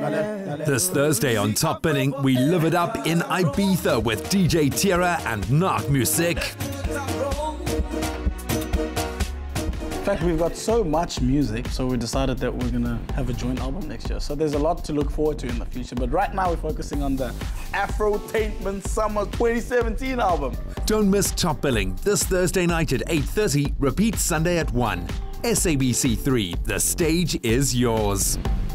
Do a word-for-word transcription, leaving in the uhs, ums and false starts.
This Thursday on Top Billing, we live it up in Ibiza with D J Tira and NaaqMusiq. In fact, we've got so much music, so we decided that we're going to have a joint album next year. So there's a lot to look forward to in the future. But right now, we're focusing on the Afrotainment Summer twenty seventeen album. Don't miss Top Billing this Thursday night at eight thirty, repeat Sunday at one. S A B C three, the stage is yours.